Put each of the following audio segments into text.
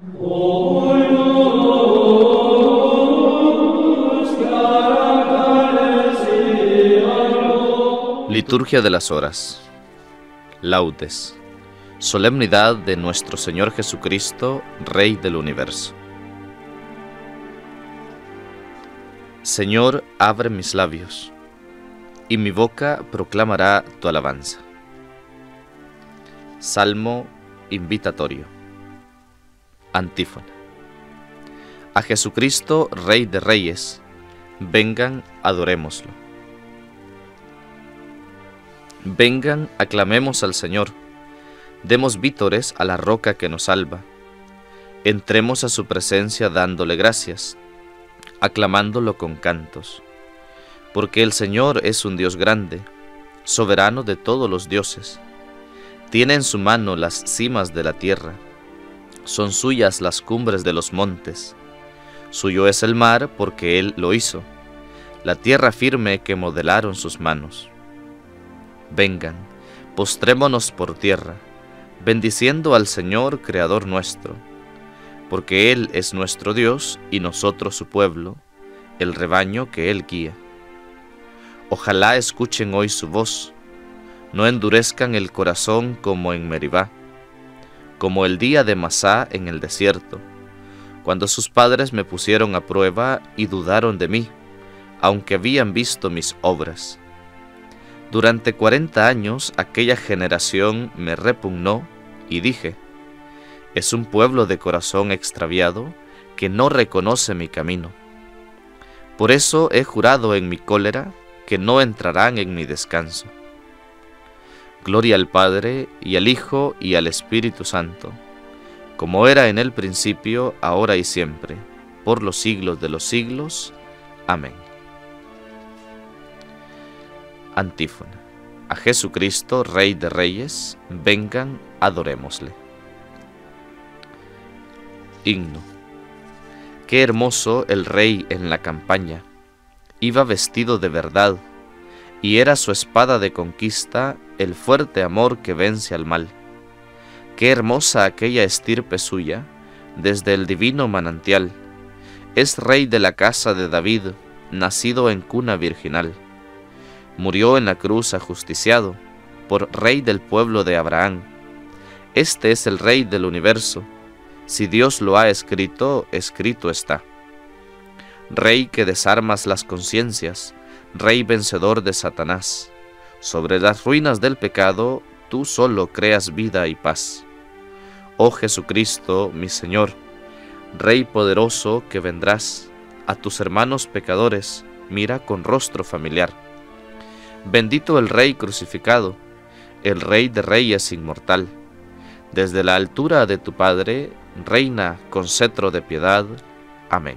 Liturgia de las Horas. Laudes. Solemnidad de nuestro Señor Jesucristo, Rey del Universo. Señor, abre mis labios, y mi boca proclamará tu alabanza. Salmo invitatorio. Antífona. A Jesucristo, Rey de Reyes, vengan, adorémoslo. Vengan, aclamemos al Señor, demos vítores a la roca que nos salva. Entremos a su presencia dándole gracias, aclamándolo con cantos. Porque el Señor es un Dios grande, soberano de todos los dioses. Tiene en su mano las cimas de la tierra, son suyas las cumbres de los montes. Suyo es el mar porque Él lo hizo, la tierra firme que modelaron sus manos. Vengan, postrémonos por tierra, bendiciendo al Señor, Creador nuestro, porque Él es nuestro Dios y nosotros su pueblo, el rebaño que Él guía. Ojalá escuchen hoy su voz, no endurezcan el corazón como en Meribá, como el día de Masá en el desierto, cuando sus padres me pusieron a prueba y dudaron de mí, aunque habían visto mis obras. Durante 40 años aquella generación me repugnó y dije, es un pueblo de corazón extraviado que no reconoce mi camino. Por eso he jurado en mi cólera que no entrarán en mi descanso. Gloria al Padre, y al Hijo, y al Espíritu Santo, como era en el principio, ahora y siempre, por los siglos de los siglos. Amén. Antífona. A Jesucristo, Rey de Reyes, vengan, adorémosle. Himno. Qué hermoso el Rey en la campaña, iba vestido de verdad, y era su espada de conquista el fuerte amor que vence al mal. Qué hermosa aquella estirpe suya, desde el divino manantial, es Rey de la casa de David, nacido en cuna virginal. Murió en la cruz ajusticiado, por Rey del pueblo de Abraham. Este es el Rey del universo, si Dios lo ha escrito, escrito está. Rey que desarmas las conciencias, Rey vencedor de Satanás, sobre las ruinas del pecado, tú solo creas vida y paz. Oh Jesucristo, mi Señor, Rey poderoso que vendrás, a tus hermanos pecadores, mira con rostro familiar. Bendito el Rey crucificado, el Rey de Reyes inmortal. Desde la altura de tu Padre, reina con cetro de piedad. Amén.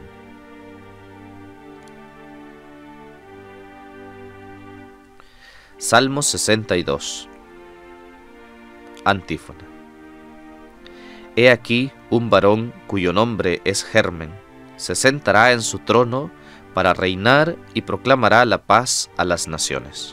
Salmo 62. Antífona. He aquí un varón cuyo nombre es Germen, se sentará en su trono para reinar y proclamará la paz a las naciones.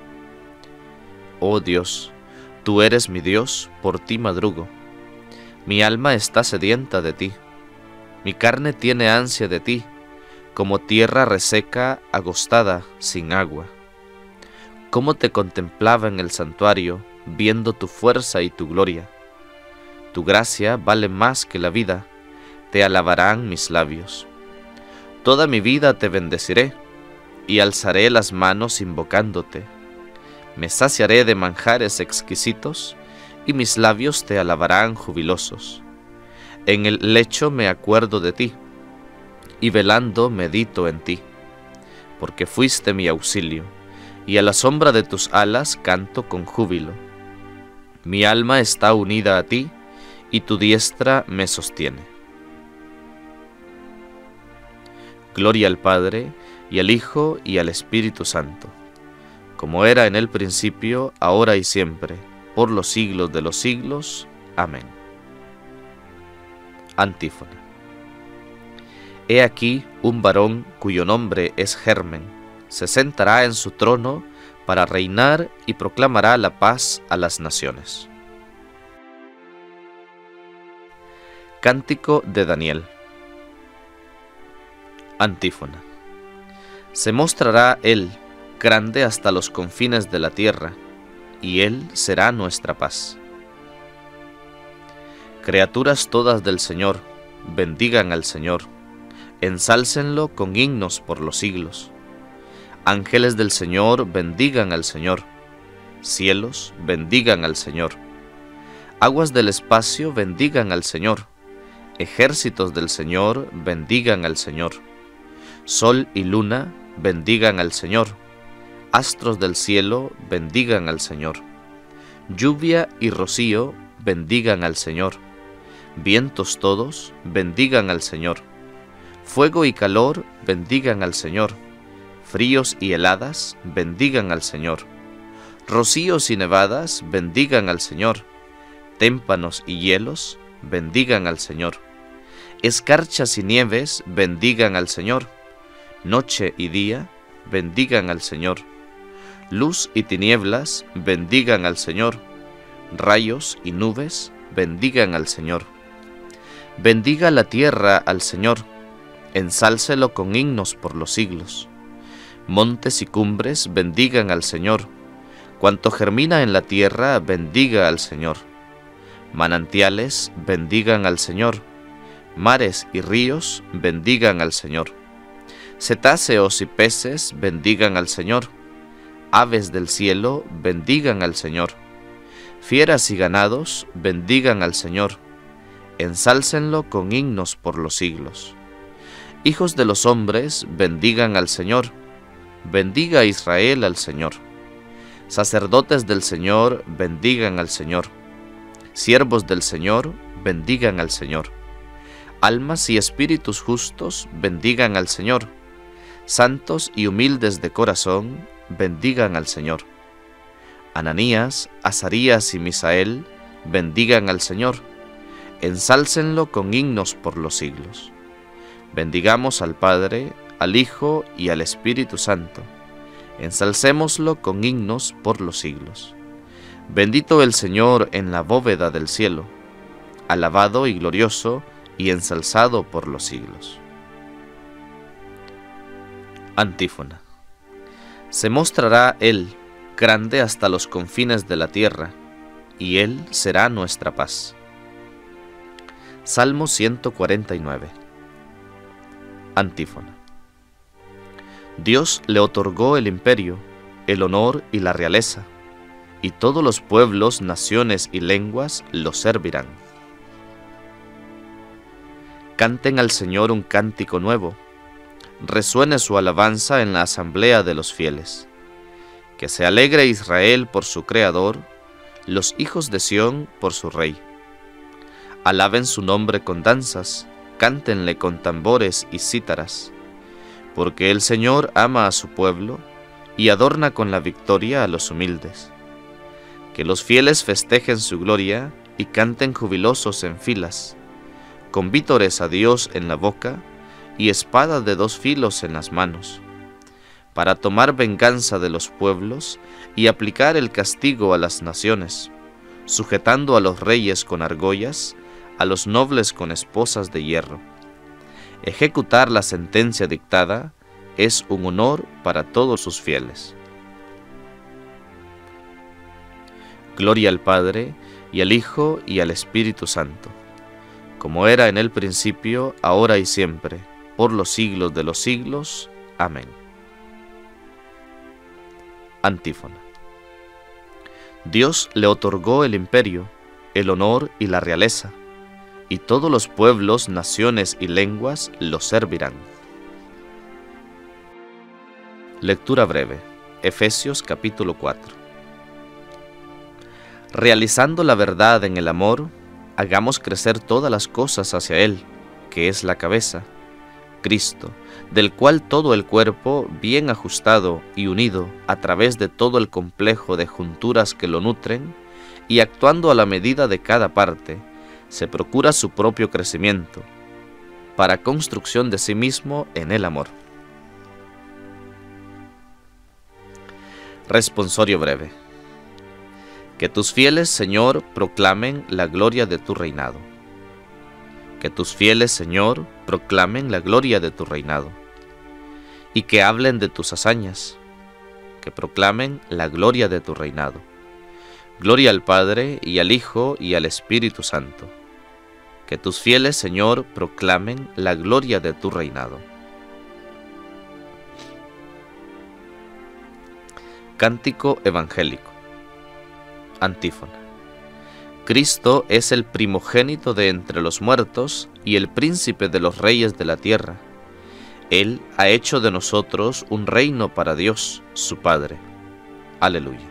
Oh Dios, tú eres mi Dios, por ti madrugo. Mi alma está sedienta de ti, mi carne tiene ansia de ti, como tierra reseca, agostada, sin agua. Cómo te contemplaba en el santuario, viendo tu fuerza y tu gloria. Tu gracia vale más que la vida, te alabarán mis labios. Toda mi vida te bendeciré, y alzaré las manos invocándote. Me saciaré de manjares exquisitos, y mis labios te alabarán jubilosos. En el lecho me acuerdo de ti, y velando medito en ti, porque fuiste mi auxilio, y a la sombra de tus alas canto con júbilo. Mi alma está unida a ti, y tu diestra me sostiene. Gloria al Padre, y al Hijo, y al Espíritu Santo, como era en el principio, ahora y siempre, por los siglos de los siglos. Amén. Antífona. He aquí un varón cuyo nombre es Germen, se sentará en su trono para reinar y proclamará la paz a las naciones. Cántico de Daniel. Antífona. Se mostrará Él grande hasta los confines de la tierra, y Él será nuestra paz. Criaturas todas del Señor, bendigan al Señor, ensálcenlo con himnos por los siglos. Ángeles del Señor, bendigan al Señor. Cielos, bendigan al Señor. Aguas del espacio, bendigan al Señor. Ejércitos del Señor, bendigan al Señor. Sol y luna, bendigan al Señor. Astros del cielo, bendigan al Señor. Lluvia y rocío, bendigan al Señor. Vientos todos, bendigan al Señor. Fuego y calor, bendigan al Señor. Fríos y heladas, bendigan al Señor. Rocíos y nevadas, bendigan al Señor. Témpanos y hielos, bendigan al Señor. Escarchas y nieves, bendigan al Señor. Noche y día, bendigan al Señor. Luz y tinieblas, bendigan al Señor. Rayos y nubes, bendigan al Señor. Bendiga la tierra al Señor, ensálcelo con himnos por los siglos. Montes y cumbres, bendigan al Señor. Cuanto germina en la tierra, bendiga al Señor. Manantiales, bendigan al Señor. Mares y ríos, bendigan al Señor. Cetáceos y peces, bendigan al Señor. Aves del cielo, bendigan al Señor. Fieras y ganados, bendigan al Señor. Ensálcenlo con himnos por los siglos. Hijos de los hombres, bendigan al Señor. Bendiga Israel al Señor. Sacerdotes del Señor, bendigan al Señor. Siervos del Señor, bendigan al Señor. Almas y espíritus justos, bendigan al Señor. Santos y humildes de corazón, bendigan al Señor. Ananías, Azarías y Misael, bendigan al Señor. Ensálcenlo con himnos por los siglos. Bendigamos al Padre, al Hijo y al Espíritu Santo. Ensalcémoslo con himnos por los siglos. Bendito el Señor en la bóveda del cielo, alabado y glorioso y ensalzado por los siglos. Antífona. Se mostrará Él grande hasta los confines de la tierra, y Él será nuestra paz. Salmo 149. Antífona. Dios le otorgó el imperio, el honor y la realeza, y todos los pueblos, naciones y lenguas lo servirán. Canten al Señor un cántico nuevo, resuene su alabanza en la asamblea de los fieles. Que se alegre Israel por su Creador, los hijos de Sión por su Rey. Alaben su nombre con danzas, cántenle con tambores y cítaras, porque el Señor ama a su pueblo y adorna con la victoria a los humildes. Que los fieles festejen su gloria y canten jubilosos en filas, con vítores a Dios en la boca y espada de dos filos en las manos, para tomar venganza de los pueblos y aplicar el castigo a las naciones, sujetando a los reyes con argollas, a los nobles con esposas de hierro. Ejecutar la sentencia dictada es un honor para todos sus fieles. Gloria al Padre, y al Hijo, y al Espíritu Santo, como era en el principio, ahora y siempre, por los siglos de los siglos. Amén. Antífona. Dios le otorgó el imperio, el honor y la realeza, y todos los pueblos, naciones y lenguas lo servirán. Lectura breve. Efesios capítulo 4. Realizando la verdad en el amor, hagamos crecer todas las cosas hacia Él, que es la cabeza, Cristo, del cual todo el cuerpo, bien ajustado y unido a través de todo el complejo de junturas que lo nutren, y actuando a la medida de cada parte, se procura su propio crecimiento, para construcción de sí mismo en el amor. Responsorio breve. Que tus fieles, Señor, proclamen la gloria de tu reinado. Que tus fieles, Señor, proclamen la gloria de tu reinado, y que hablen de tus hazañas, que proclamen la gloria de tu reinado. Gloria al Padre, y al Hijo, y al Espíritu Santo. Que tus fieles, Señor, proclamen la gloria de tu reinado. Cántico evangélico. Antífona. Cristo es el primogénito de entre los muertos y el príncipe de los reyes de la tierra. Él ha hecho de nosotros un reino para Dios, su Padre. Aleluya.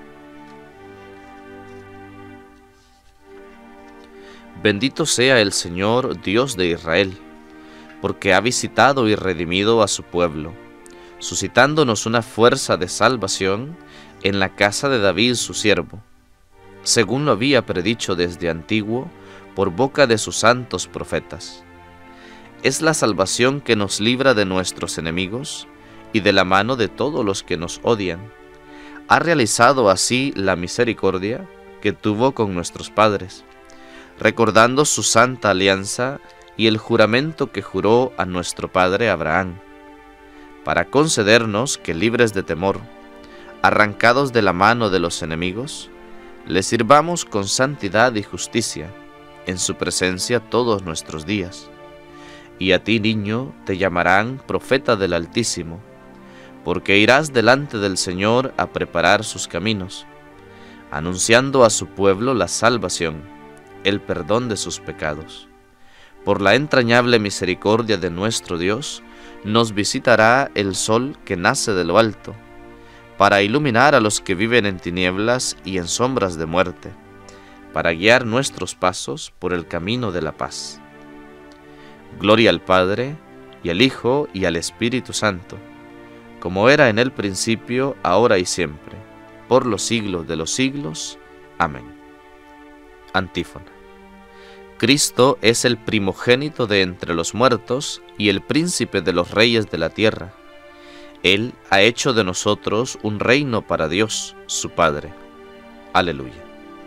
Bendito sea el Señor, Dios de Israel, porque ha visitado y redimido a su pueblo, suscitándonos una fuerza de salvación en la casa de David su siervo, según lo había predicho desde antiguo por boca de sus santos profetas. Es la salvación que nos libra de nuestros enemigos y de la mano de todos los que nos odian. Ha realizado así la misericordia que tuvo con nuestros padres, recordando su santa alianza y el juramento que juró a nuestro padre Abraham, para concedernos que, libres de temor, arrancados de la mano de los enemigos, le sirvamos con santidad y justicia en su presencia todos nuestros días. Y a ti, niño, te llamarán profeta del Altísimo, porque irás delante del Señor a preparar sus caminos, anunciando a su pueblo la salvación, el perdón de sus pecados. Por la entrañable misericordia de nuestro Dios, nos visitará el sol que nace de lo alto, para iluminar a los que viven en tinieblas y en sombras de muerte, para guiar nuestros pasos por el camino de la paz. Gloria al Padre, y al Hijo, y al Espíritu Santo, como era en el principio, ahora y siempre, por los siglos de los siglos. Amén. Antífona. Cristo es el primogénito de entre los muertos y el príncipe de los reyes de la tierra. Él ha hecho de nosotros un reino para Dios, su Padre. Aleluya.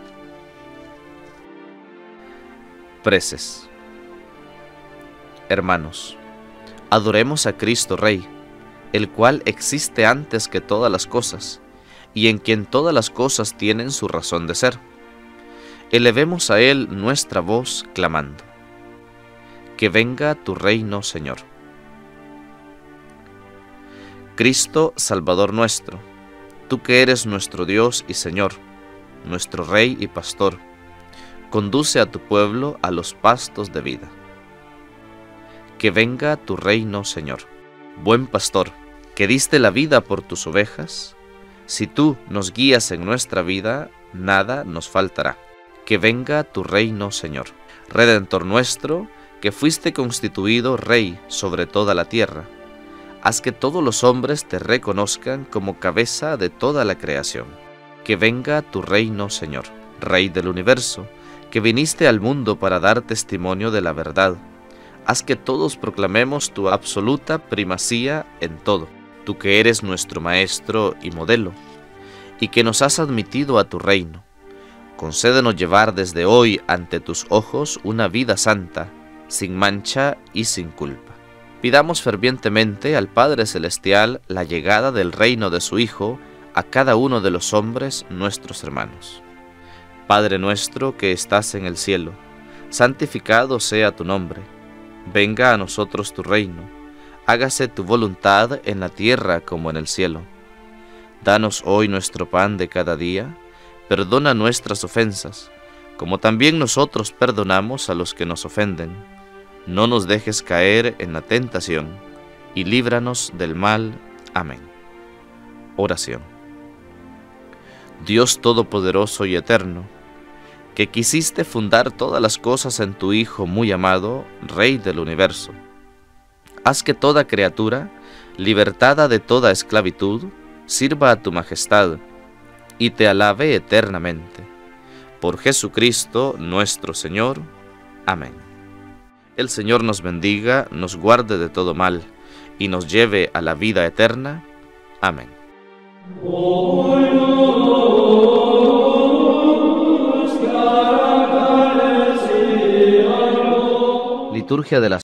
Preces. Hermanos, adoremos a Cristo Rey, el cual existe antes que todas las cosas, y en quien todas las cosas tienen su razón de ser. Elevemos a Él nuestra voz clamando: que venga tu reino, Señor. Cristo, Salvador nuestro, tú que eres nuestro Dios y Señor, nuestro Rey y Pastor, conduce a tu pueblo a los pastos de vida. Que venga tu reino, Señor. Buen Pastor, que diste la vida por tus ovejas, si tú nos guías en nuestra vida, nada nos faltará. Que venga tu reino, Señor. Redentor nuestro, que fuiste constituido Rey sobre toda la tierra, haz que todos los hombres te reconozcan como cabeza de toda la creación. Que venga tu reino, Señor. Rey del universo, que viniste al mundo para dar testimonio de la verdad, haz que todos proclamemos tu absoluta primacía en todo, tú que eres nuestro Maestro y modelo, y que nos has admitido a tu reino. Concédenos llevar desde hoy ante tus ojos una vida santa, sin mancha y sin culpa. Pidamos fervientemente al Padre Celestial la llegada del reino de su Hijo a cada uno de los hombres nuestros hermanos. Padre nuestro que estás en el cielo, santificado sea tu nombre. Venga a nosotros tu reino, hágase tu voluntad en la tierra como en el cielo. Danos hoy nuestro pan de cada día. Perdona nuestras ofensas, como también nosotros perdonamos a los que nos ofenden. No nos dejes caer en la tentación, y líbranos del mal. Amén. Oración. Dios Todopoderoso y Eterno, que quisiste fundar todas las cosas en tu Hijo muy amado, Rey del universo, haz que toda criatura, libertada de toda esclavitud, sirva a tu majestad, y te alabe eternamente. Por Jesucristo nuestro Señor. Amén. El Señor nos bendiga, nos guarde de todo mal, y nos lleve a la vida eterna. Amén. liturgia de la